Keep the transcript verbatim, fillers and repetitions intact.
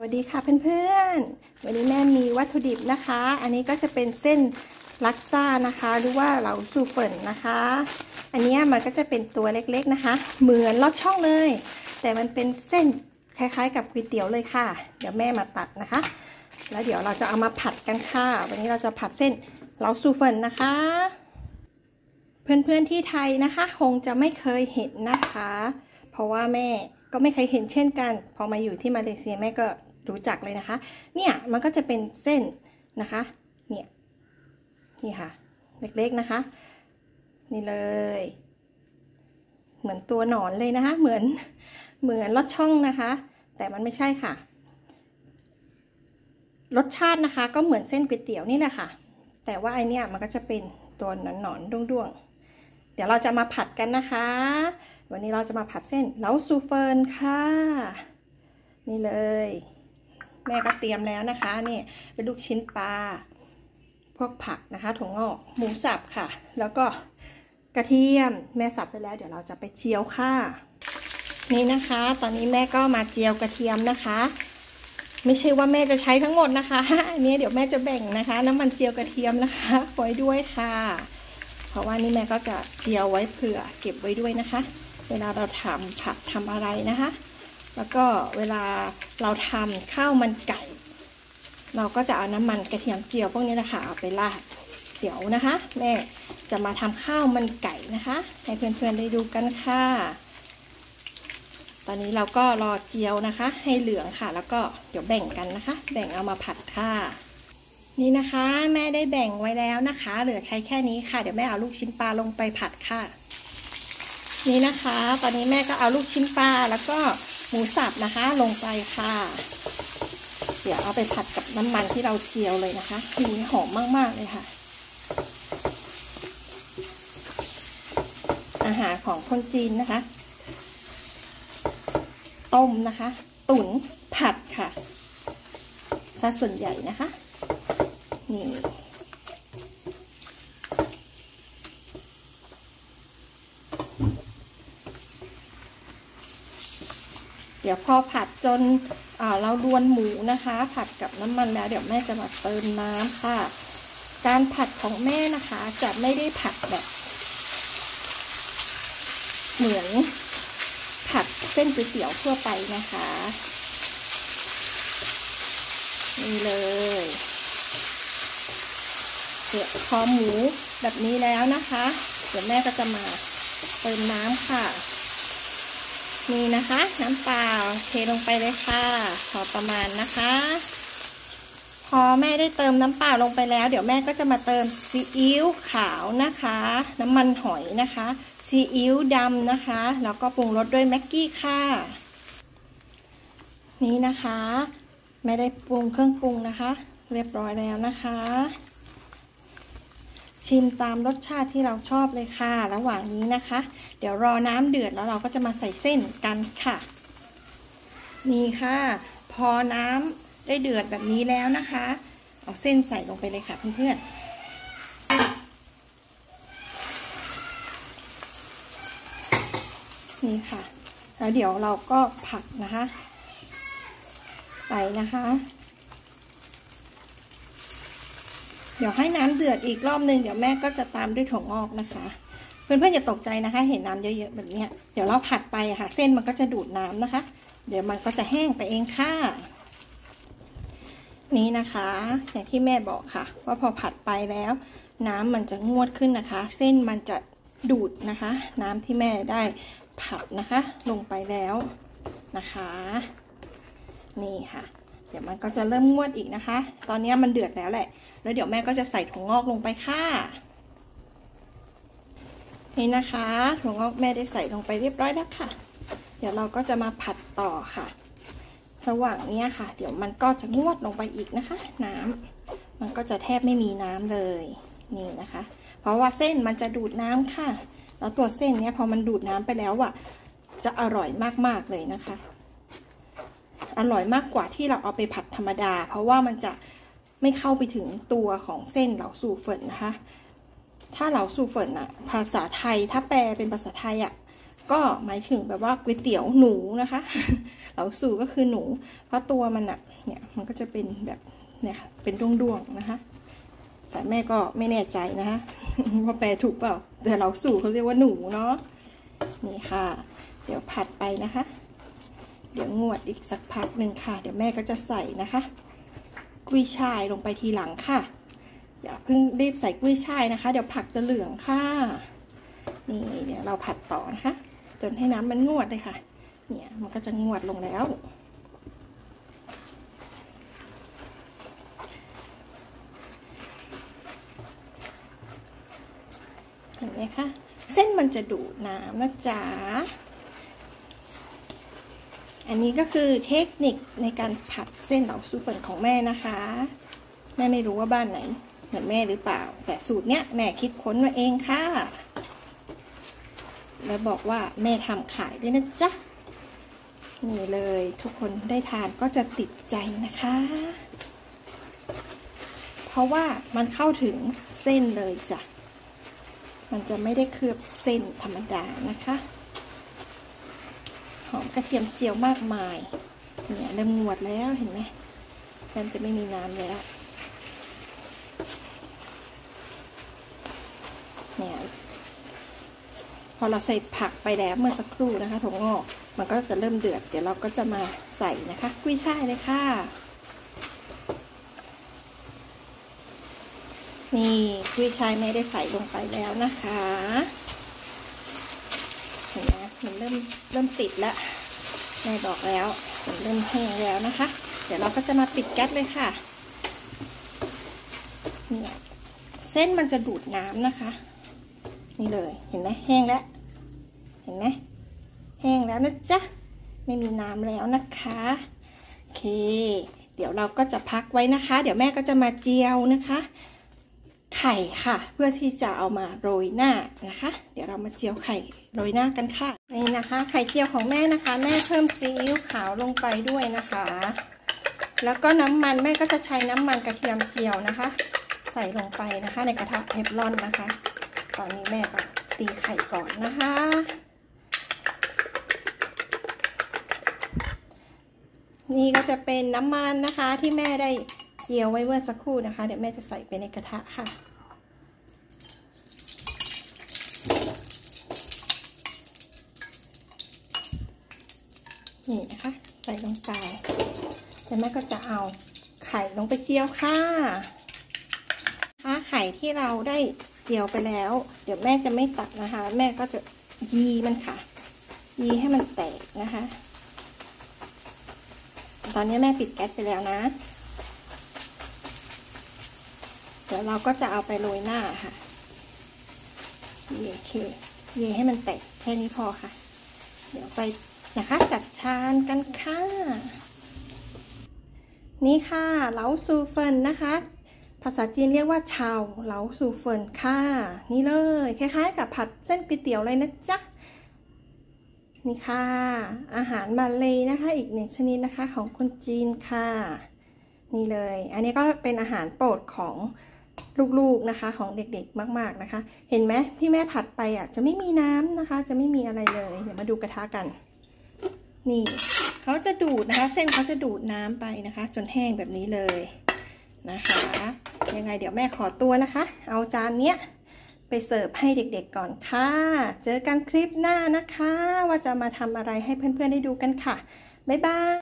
สวัสดีค่ะเพื่อนๆวันนี้แม่มีวัตถุดิบนะคะอันนี้ก็จะเป็นเส้นลักซ่านะคะหรือว่าเหลาซูเฟินนะคะอันนี้มันก็จะเป็นตัวเล็กๆนะคะเหมือนลอดช่องเลยแต่มันเป็นเส้นคล้ายๆกับก๋วยเตี๋ยวเลยค่ะเดี๋ยวแม่มาตัดนะคะแล้วเดี๋ยวเราจะเอามาผัดกันค่ะวันนี้เราจะผัดเส้นเหลาซูเฟินนะคะเพื่อนๆที่ไทยนะคะคงจะไม่เคยเห็นนะคะเพราะว่าแม่ก็ไม่เคยเห็นเช่นกันพอมาอยู่ที่มาเลเซียแม่ก็รู้จักเลยนะคะเนี่ยมันก็จะเป็นเส้นนะคะเนี่ยนี่ค่ะเล็กๆนะคะนี่เลยเหมือนตัวหนอนเลยนะคะเหมือนเหมือนลอดช่องนะคะแต่มันไม่ใช่ค่ะรสชาตินะคะก็เหมือนเส้นก๋วยเตี๋ยวนี่แหละค่ะแต่ว่าไอเนี้ยมันก็จะเป็นตัวหนอนๆด้วงๆเดี๋ยวเราจะมาผัดกันนะคะวันนี้เราจะมาผัดเส้นเหลาซูเฟินค่ะนี่เลยแม่ก็เตรียมแล้วนะคะนี่เป็นลูกชิ้นปลาพวกผักนะคะถั่วงอกหมูสับค่ะแล้วก็กระเทียมแม่สับไปแล้วเดี๋ยวเราจะไปเจียวค่ะนี่นะคะตอนนี้แม่ก็มาเจียวกระเทียมนะคะไม่ใช่ว่าแม่จะใช้ทั้งหมดนะคะอันนี้เดี๋ยวแม่จะแบ่งนะคะน้ำมันเจียวกระเทียมนะคะไว้ด้วยค่ะเพราะว่านี่แม่ก็จะเจียวไว้เผื่อเก็บไว้ด้วยนะคะเวลาเราทำผัดทำอะไรนะคะแล้วก็เวลาเราทำข้าวมันไก่เราก็จะเอาน้ำมันกระเทียมเจียวพวกนี้นะคะเอาไปราดเดี๋ยวนะคะแม่จะมาทำข้าวมันไก่นะคะให้เพื่อนๆได้ดูกันค่ะตอนนี้เราก็รอเจียวนะคะให้เหลืองค่ะแล้วก็เดี๋ยวแบ่งกันนะคะแบ่งเอามาผัดค่ะนี่นะคะแม่ได้แบ่งไว้แล้วนะคะเหลือใช้แค่นี้ค่ะเดี๋ยวแม่เอาลูกชิ้นปลาลงไปผัดค่ะนี่นะคะตอนนี้แม่ก็เอาลูกชิ้นปลาแล้วก็หมูสับนะคะลงไปค่ะเดี๋ยวเอาไปผัดกับน้ำมันที่เราเจียวเลยนะคะกลิ่นหอมมากๆเลยค่ะอาหารของคนจีนนะคะต้มนะคะตุ๋นผัดค่ะซะส่วนใหญ่นะคะนี่เดี๋ยวพอผัดจนเรารวนหมูนะคะผัดกับน้ำมันแล้วเดี๋ยวแม่จะมาเติมน้ำค่ะการผัดของแม่นะคะจะไม่ได้ผัดแบบเหมือนผัดเส้นก๋วยเตี๋ยวทั่วไปนะคะนี่เลยเดี๋ยวพอหมูแบบนี้แล้วนะคะเดี๋ยวแม่ก็จะมาเติมน้ำค่ะนี่นะคะน้ำเปล่าเทลงไปเลยค่ะพอประมาณนะคะพอแม่ได้เติมน้ำเปล่าลงไปแล้วเดี๋ยวแม่ก็จะมาเติมซีอิ๊วขาวนะคะน้ำมันหอยนะคะซีอิ๊วดำนะคะแล้วก็ปรุงรสด้วยแม็กกี้ค่ะนี่นะคะแม่ได้ปรุงเครื่องปรุงนะคะเรียบร้อยแล้วนะคะชิมตามรสชาติที่เราชอบเลยค่ะระหว่างนี้นะคะเดี๋ยวรอน้ำเดือดแล้วเราก็จะมาใส่เส้นกันค่ะนี่ค่ะพอน้ำได้เดือดแบบนี้แล้วนะคะเอาเส้นใส่ลงไปเลยค่ะเพื่อนๆนี่ค่ะแล้วเดี๋ยวเราก็ผัดนะคะไปนะคะเดี๋ยวให้น้ำเดือดอีกรอบนึงเดี๋ยวแม่ก็จะตามด้วยถั่วงอกนะคะเพื่อนๆอย่าตกใจนะคะเห็นน้ำเยอะๆแบบนี้เดี๋ยวเราผัดไปค่ะเส้นมันก็จะดูดน้ำนะคะเดี๋ยวมันก็จะแห้งไปเองค่ะนี่นะคะอย่างที่แม่บอกค่ะว่าพอผัดไปแล้วน้ำมันจะงวดขึ้นนะคะเส้นมันจะดูดนะคะน้ำที่แม่ได้ผัดนะคะลงไปแล้วนะคะนี่ค่ะเดี๋ยวมันก็จะเริ่มงวดอีกนะคะตอนนี้มันเดือดแล้วแหละแล้วเดี๋ยวแม่ก็จะใส่ถั่วงอกลงไปค่ะนี่นะคะถั่วงอกแม่ได้ใส่ลงไปเรียบร้อยแล้วค่ะเดี๋ยวเราก็จะมาผัดต่อค่ะระหว่างนี้ค่ะเดี๋ยวมันก็จะงวดลงไปอีกนะคะน้ำมันก็จะแทบไม่มีน้ำเลยนี่นะคะเพราะว่าเส้นมันจะดูดน้ำค่ะแล้วตัวเส้นเนี้ยพอมันดูดน้ำไปแล้วอ่ะจะอร่อยมากๆเลยนะคะอร่อยมากกว่าที่เราเอาไปผัดธรรมดาเพราะว่ามันจะไม่เข้าไปถึงตัวของเส้นเหลาซูเฟินนะคะถ้าเหลาซูเฟินอะภาษาไทยถ้าแปลเป็นภาษาไทยอะก็หมายถึงแบบว่าก๋วยเตี๋ยวหนูนะคะเหลาซูก็คือหนูเพราะตัวมันอะเนี่ยมันก็จะเป็นแบบเนี่ยเป็นดวงๆนะคะแต่แม่ก็ไม่แน่ใจนะคะว่าแปลถูกเปล่าแต่เราสู่เขาเรียกว่าหนูเนาะนี่ค่ะเดี๋ยวผัดไปนะคะเดี๋ยวงวดอีกสักพักหนึ่งค่ะเดี๋ยวแม่ก็จะใส่นะคะกุ้ยช่ายลงไปทีหลังค่ะอย่าเพิ่งรีบใส่กุ้ยช่ายนะคะเดี๋ยวผักจะเหลืองค่ะนี่เดี๋ยวเราผัดต่อนะคะจนให้น้ำมันงวดเลยค่ะเนี่ยมันก็จะงวดลงแล้วเห็นไหมคะเส้นมันจะดูดน้ำนะจ๊ะอันนี้ก็คือเทคนิคในการผัดเส้นเหลาซูเฟินของแม่นะคะแม่ไม่รู้ว่าบ้านไหนเหมือนแม่หรือเปล่าแต่สูตรเนี้ยแม่คิดค้นมาเองค่ะแล้วบอกว่าแม่ทำขายด้วยนะจ๊ะนี่เลยทุกคนได้ทานก็จะติดใจนะคะเพราะว่ามันเข้าถึงเส้นเลยจ้ะมันจะไม่ได้เคลือบเส้นธรรมดานะคะหอมกระเทียมเจียวมากมายเนี่ยเริ่มงวดแล้วเห็นไหมมันจะไม่มีน้ำแล้วเนี่ยพอเราใส่ผักไปแล้วเมื่อสักครู่นะคะถั่วงอกมันก็จะเริ่มเดือดเดี๋ยวเราก็จะมาใส่นะคะกุ้ยช่ายเลยค่ะนี่กุ้ยช่ายไม่ได้ใส่ลงไปแล้วนะคะเห็นไหมมันเริ่มเริ่มติดแล้วแม่บอกแล้วมันเริ่มแห้งแล้วนะคะเดี๋ยวเราก็จะมาปิดแก๊สเลยค่ะเนี่ยเส้นมันจะดูดน้ำนะคะนี่เลยเห็นไหมแห้งแล้วเห็นไหมแห้งแล้วนะจ๊ะไม่มีน้ำแล้วนะคะโอเคเดี๋ยวเราก็จะพักไว้นะคะเดี๋ยวแม่ก็จะมาเจียวนะคะไข่ค่ะเพื่อที่จะเอามาโรยหน้านะคะเดี๋ยวเรามาเจียวไข่โรยหน้ากันค่ะนี่นะคะไข่เจียวของแม่นะคะแม่เพิ่มซีอิ๊วขาวลงไปด้วยนะคะแล้วก็น้ำมันแม่ก็จะใช้น้ำมันกระเทียมเจียวนะคะใส่ลงไปนะคะในกระทะเทฟลอนนะคะตอนนี้แม่ก็ตีไข่ก่อนนะคะนี่ก็จะเป็นน้ำมันนะคะที่แม่ได้เจียวไว้เมื่อสักครู่นะคะเดี๋ยวแม่จะใส่ไปในกระทะค่ะนี่นะคะใส่ลงไปแล้วแม่ก็จะเอาไข่ลงไปเจียวค่ะถ้าไข่ที่เราได้เจียวไปแล้วเดี๋ยวแม่จะไม่ตัดนะคะแม่ก็จะยีมันค่ะยีให้มันแตกนะคะตอนนี้แม่ปิดแก๊สไปแล้วนะเดี๋ยวเราก็จะเอาไปโรยหน้าค่ะยีโอเคยีให้มันแตกแค่นี้พอค่ะเดี๋ยวไปนะคะจัดชานกันค่ะนี่ค่ะเหลาซูเฟินนะคะภาษาจีนเรียกว่าชาวเหลาซูเฟินค่ะนี่เลยคล้ายๆกับผัดเส้นก๋วยเตี๋ยวเลยนะจ๊ะนี่ค่ะอาหารมาเลยนะคะอีกหนึ่งชนิดนะคะของคนจีนค่ะนี่เลยอันนี้ก็เป็นอาหารโปรดของลูกๆนะคะของเด็กๆมากๆนะคะเห็นไหมที่แม่ผัดไปอ่ะจะไม่มีน้ำนะคะจะไม่มีอะไรเลยเดี๋ยวมาดูกระทะกันนี่เขาจะดูดนะคะเส้นเขาจะดูดน้ำไปนะคะจนแห้งแบบนี้เลยนะคะยังไงเดี๋ยวแม่ขอตัวนะคะเอาจานเนี้ยไปเสิร์ฟให้เด็กๆก่อนค่ะเจอกันคลิปหน้านะคะว่าจะมาทำอะไรให้เพื่อนๆได้ดูกันค่ะบ๊ายบาย